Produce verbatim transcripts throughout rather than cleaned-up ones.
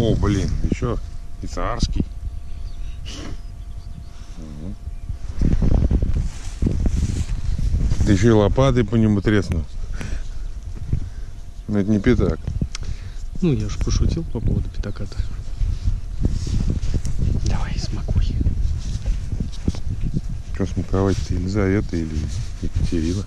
О, блин, еще и царский. Угу. Да еще и лопаты по нему треснут. Но это не пятак. Ну, я же пошутил по поводу пятака-то. Давай, смакуй. Что смаковать-то, Елизавета или Екатерина?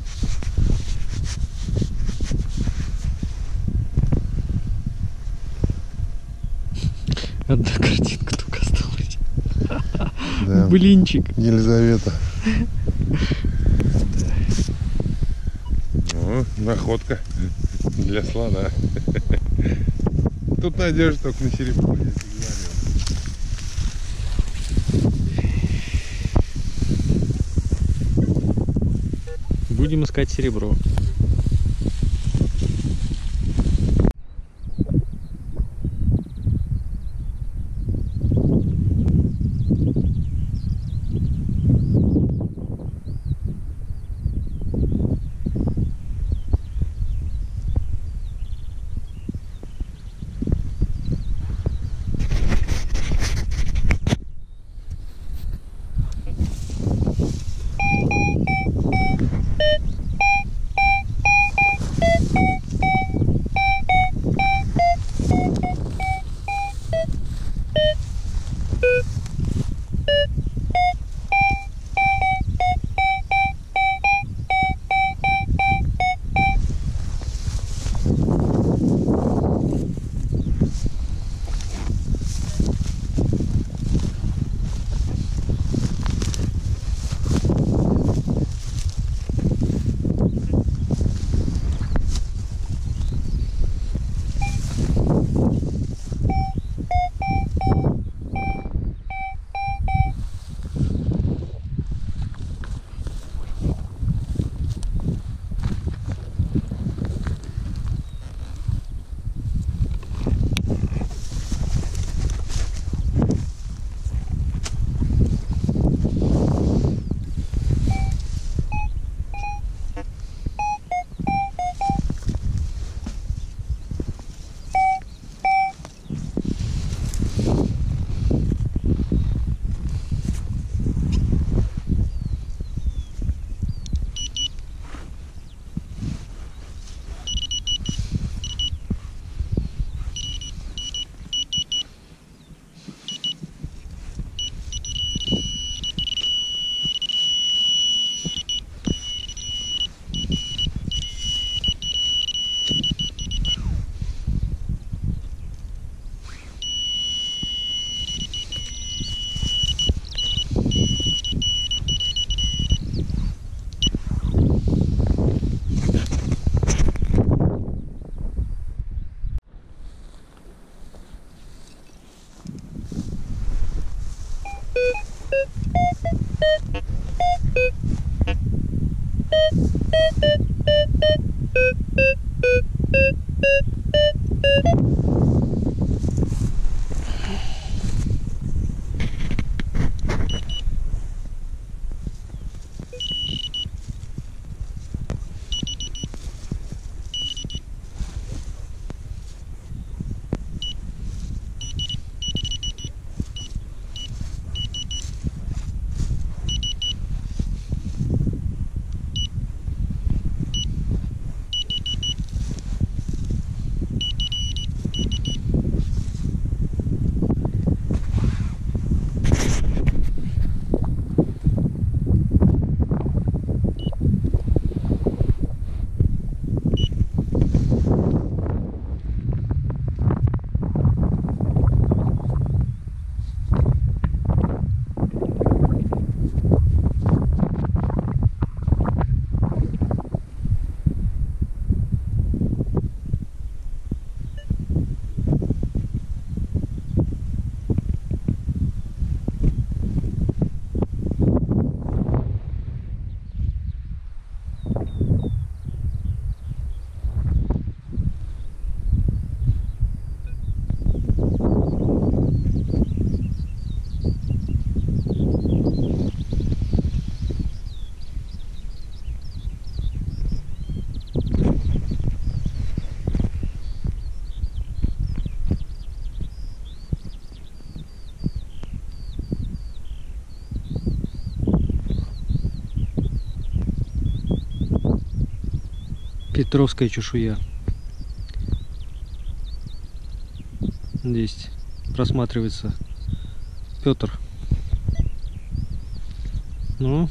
Одна картинка только осталась. Да. Блинчик. Елизавета. Ну, находка для слона. Тут надежда только на серебро. Будем искать серебро. Петровская чешуя. Здесь просматривается Петр. Ну,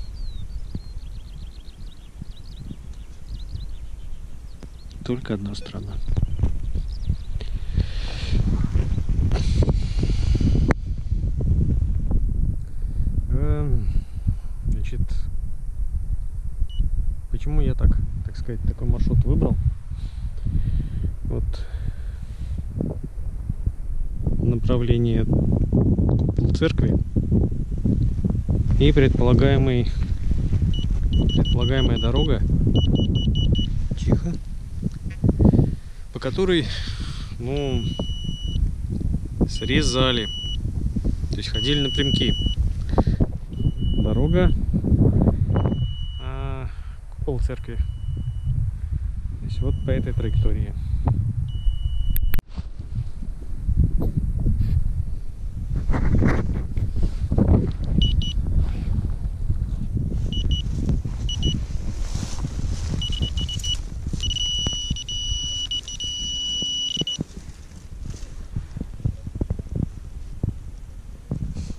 только одна страна. Значит, почему я так, так сказать, такой маршрут выбрал? Вот направление купол церкви и предполагаемый предполагаемая дорога, тихо, по которой, ну, срезали, то есть ходили напрямки. Дорога, а купол церкви. То есть вот по этой траектории.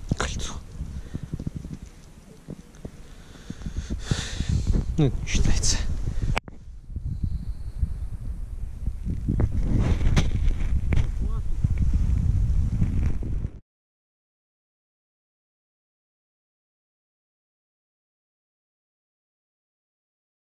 Ну, это не считается.